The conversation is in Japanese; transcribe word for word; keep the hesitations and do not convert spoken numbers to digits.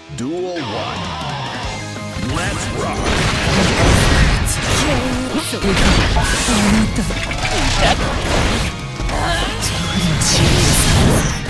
Duel one. Let's rock. それがあなた。